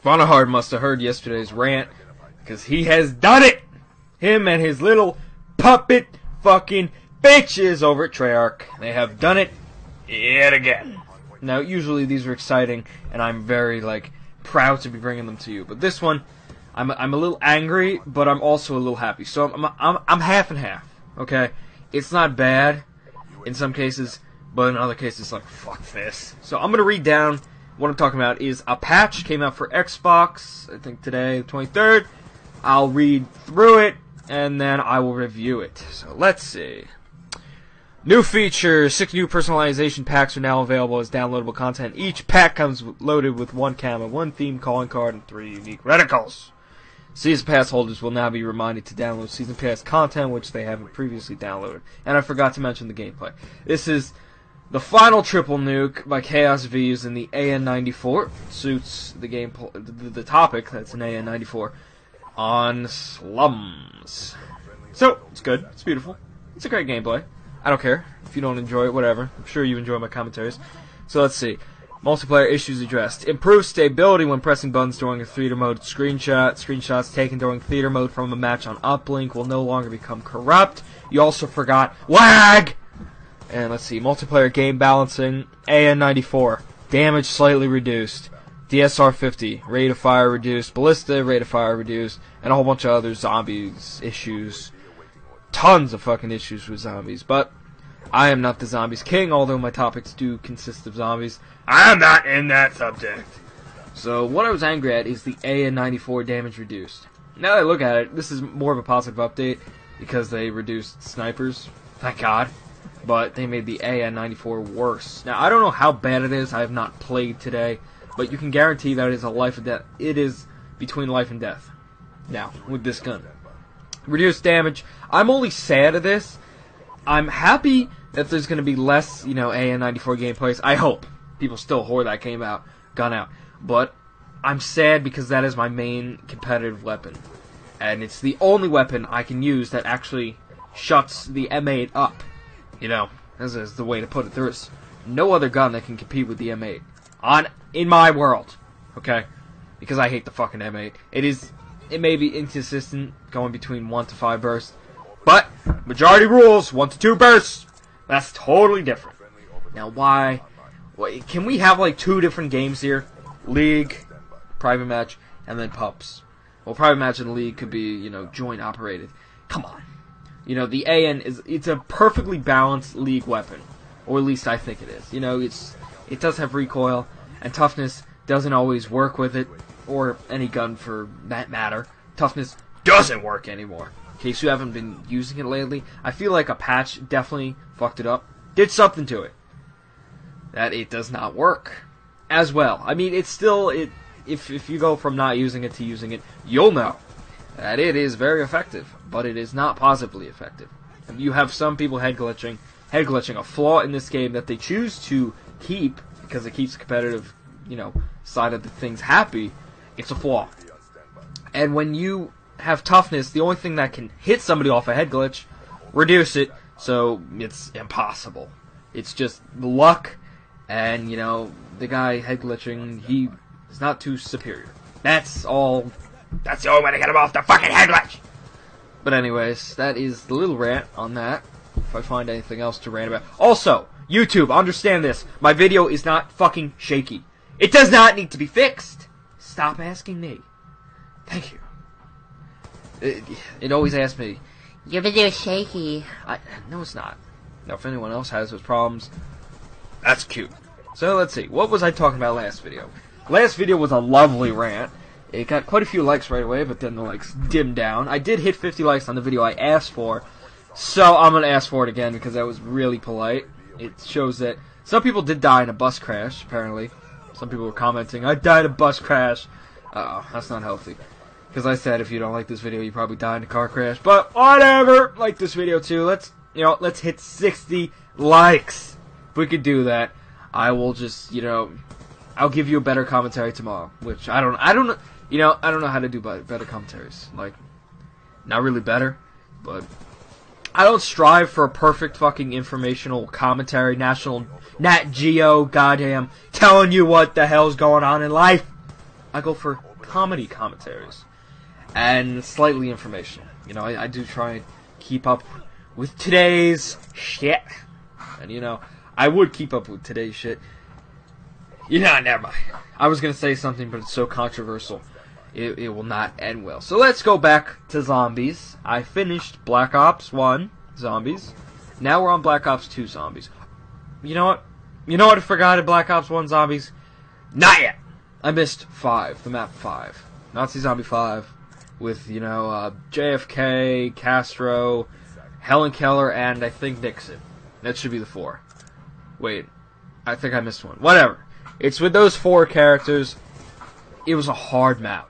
Vonahard must have heard yesterday's rant, because he has done it! Him and his little puppet fucking bitches over at Treyarch. They have done it yet again. Now, usually these are exciting, and I'm very, proud to be bringing them to you. But this one, I'm a little angry, but I'm also a little happy. So I'm half and half, okay? It's not bad in some cases, but in other cases, fuck this. So I'm gonna read down what I'm talking about. Is a patch came out for Xbox, I think today, the 23rd. I'll read through it, and then I will review it. So let's see. New features. 6 new personalization packs are now available as downloadable content. Each pack comes loaded with 1 camo, 1 theme calling card, and 3 unique reticles. Season Pass holders will now be reminded to download Season Pass content, which they haven't previously downloaded. And I forgot to mention the gameplay. This is the final triple nuke by Chaos V using the AN-94. Suits the the topic, that's an AN-94, on slums. So, it's good. It's beautiful. It's a great gameplay. I don't care. If you don't enjoy it, whatever. I'm sure you enjoy my commentaries. So let's see. Multiplayer issues addressed. Improved stability when pressing buttons during a theater mode screenshot. Screenshots taken during theater mode from a match on uplink will no longer become corrupt. You also forgot lag! And let's see. Multiplayer game balancing. AN-94. Damage slightly reduced. DSR 50. Rate of fire reduced. Ballista. Rate of fire reduced. And a whole bunch of other zombies issues. Tons of fucking issues with zombies, but I am not the zombies king, although my topics do consist of zombies. I am not in that subject. So what I was angry at is the AN-94 damage reduced. Now that I look at it, this is more of a positive update because they reduced snipers, thank God, but they made the AN-94 worse. Now I don't know how bad it is, I have not played today, but you can guarantee that it is a life and death. It is between life and death. Now, with this gun. Reduced damage. I'm only sad of this. I'm happy that there's going to be less, AN-94 gameplays. I hope. People still whore that gun out. But I'm sad because that is my main competitive weapon. And it's the only weapon I can use that actually shuts the M8 up. This is the way to put it. There is no other gun that can compete with the M8. In my world. Okay? Because I hate the fucking M8. It may be inconsistent, going between 1 to 5 bursts, but majority rules 1 to 2 bursts. That's totally different. Now, why? Can we have 2 different games here? League, private match, and then pups. Well, private match and league could be, joint operated. Come on. The AN it's a perfectly balanced league weapon, or at least I think it is. It does have recoil, and toughness doesn't always work with it. Or any gun for that matter. Toughness doesn't work anymore. In case you haven't been using it lately, I feel like a patch definitely fucked it up. Did something to it. That it does not work as well. I mean, it's still, if you go from not using it to using it, you'll know that it is very effective, but it is not positively effective. And you have some people head glitching, a flaw in this game that they choose to keep because it keeps the competitive, side of the things happy. It's a flaw. And when you have toughness, the only thing that can hit somebody off a head glitch, reduce it, so it's impossible. It's just luck, and, the guy head glitching, he is not too superior. That's the only way to get him off the fucking head glitch! But anyways, that is the little rant on that, if I find anything else to rant about. Also, YouTube, understand this, my video is not fucking shaky. It does not need to be fixed. Stop asking me. Thank you. It always asks me, your video is shaky. No, it's not. Now, if anyone else has those problems, that's cute. So, let's see. What was I talking about last video? Last video was a lovely rant. It got quite a few likes right away, but then the likes dimmed down. I did hit 50 likes on the video I asked for, so I'm going to ask for it again because that was really polite. It shows that some people did die in a bus crash, apparently. Some people were commenting, I died in a bus crash. Uh-oh, that's not healthy. Because I said if you don't like this video, you probably died in a car crash. But whatever, like this video too. Let's hit 60 likes. If we could do that, I will just, I'll give you a better commentary tomorrow. Which I don't know how to do better commentaries. Not really better, but I don't strive for a perfect fucking informational commentary, Nat Geo, goddamn, telling you what the hell's going on in life. I go for comedy commentaries and slightly informational. You know, I do try and keep up with today's shit. And, you know, I would keep up with today's shit. You know, never mind. I was going to say something, but it's so controversial. It will not end well. So let's go back to zombies. I finished Black Ops 1 Zombies. Now we're on Black Ops 2 Zombies. You know what? You know what I forgot at Black Ops 1 Zombies? Not yet! I missed 5, the map 5. Nazi Zombie 5. With, you know, JFK, Castro, Helen Keller, and I think Nixon. That should be the 4. Wait, I think I missed one. Whatever. It's with those 4 characters. It was a hard map.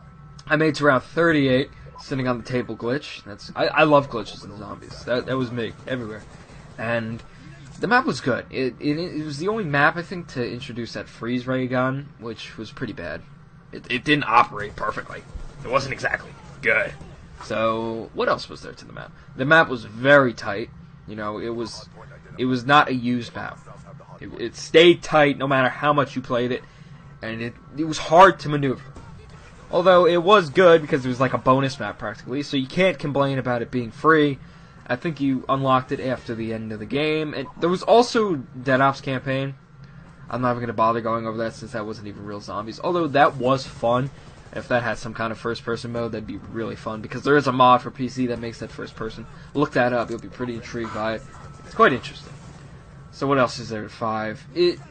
I made to around 38, sitting on the table glitch. I love glitches in zombies. That was me, everywhere. And the map was good. It was the only map, I think, to introduce that freeze ray gun, which was pretty bad. It didn't operate perfectly. It wasn't exactly good. So, what else was there to the map? The map was very tight. You know, it was not a used map. It stayed tight no matter how much you played it, and it was hard to maneuver. Although it was good because it was like a bonus map practically, so you can't complain about it being free. I think you unlocked it after the end of the game. And there was also Dead Ops campaign. I'm not even going to bother going over that since that wasn't even real zombies. Although that was fun. If that had some kind of first-person mode, that'd be really fun. Because there is a mod for PC that makes that first-person. Look that up. You'll be pretty intrigued by it. It's quite interesting. So what else is there at 5?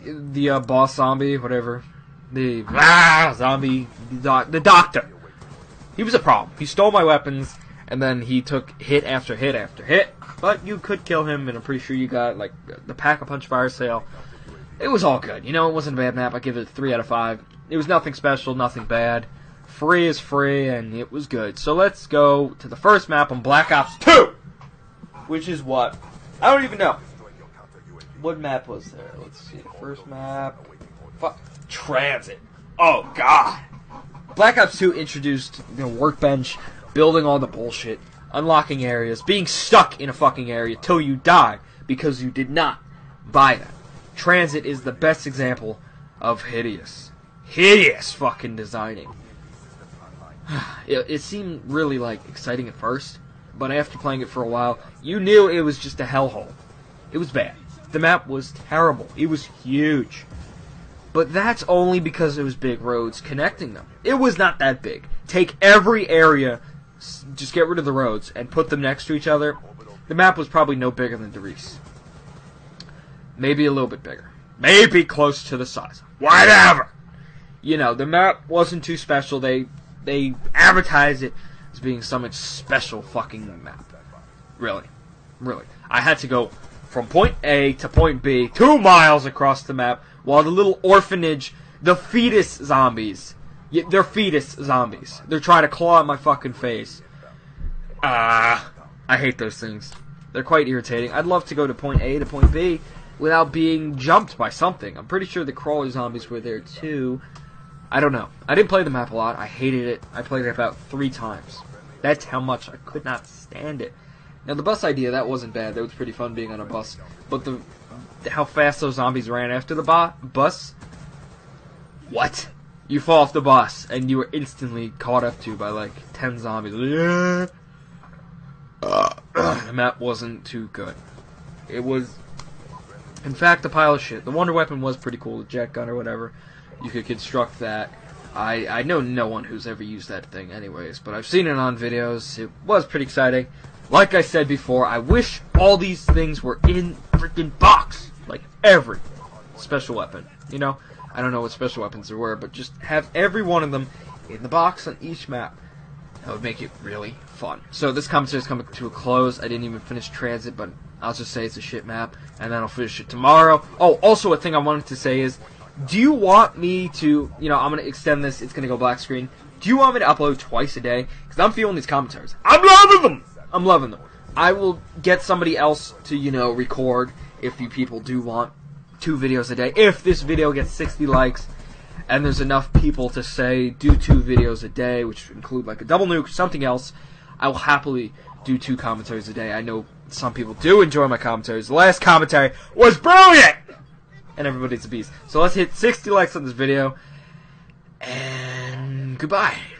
The boss zombie, whatever. The zombie, the doctor. He was a problem. He stole my weapons, and then he took hit after hit after hit. But you could kill him, and I'm pretty sure you got like the Pack-a-Punch fire sale. It was all good. You know, it wasn't a bad map. I give it a 3 out of 5. It was nothing special, nothing bad. Free is free, and it was good. So let's go to the first map on Black Ops 2, which is what? I don't even know. What map was there? Let's see. The first map. Transit. Oh, God. Black Ops 2 introduced the workbench, building all the bullshit, unlocking areas, being stuck in a fucking area till you die because you did not buy that. Transit is the best example of hideous fucking designing. It seemed really, like, exciting at first, but after playing it for a while, you knew it was just a hellhole. It was bad. The map was terrible. It was huge. But that's only because it was big roads connecting them. It was not that big. Take every area, just get rid of the roads, and put them next to each other. The map was probably no bigger than Derice. Maybe a little bit bigger. Maybe close to the size. Whatever! You know, the map wasn't too special. They advertised it as being some special fucking map. Really. I had to go from point A to point B, 2 miles across the map, while the little orphanage, the fetus zombies, they're fetus zombies. They're trying to claw at my fucking face. I hate those things. They're quite irritating. I'd love to go to point A to point B without being jumped by something. I'm pretty sure the crawler zombies were there too. I don't know. I didn't play the map a lot. I hated it. I played it about 3 times. That's how much I could not stand it. Now, the bus idea, that wasn't bad. That was pretty fun being on a bus. But how fast those zombies ran after the bus? What? You fall off the bus, and you were instantly caught up to by, like, 10 zombies. The map wasn't too good. It was, in fact, a pile of shit. The Wonder Weapon was pretty cool, the jet gun or whatever. You could construct that. I know no one who's ever used that thing anyways, but I've seen it on videos. It was pretty exciting. Like I said before, I wish all these things were in freaking box. Like every special weapon. You know? I don't know what special weapons there were, but just have every one of them in the box on each map. That would make it really fun. So this commentary is coming to a close. I didn't even finish Transit, but I'll just say it's a shit map, and then I'll finish it tomorrow. Oh, also a thing I wanted to say is, do you want me to, you know, I'm going to extend this, it's going to go black screen. Do you want me to upload twice a day? Because I'm feeling these commentaries. I'm loving them. I will get somebody else to, you know, record if you people do want 2 videos a day. If this video gets 60 likes, and there's enough people to say, do 2 videos a day, which include like a double nuke, something else, I will happily do 2 commentaries a day. I know some people do enjoy my commentaries. The last commentary was brilliant! And everybody's a beast. So let's hit 60 likes on this video. And Goodbye.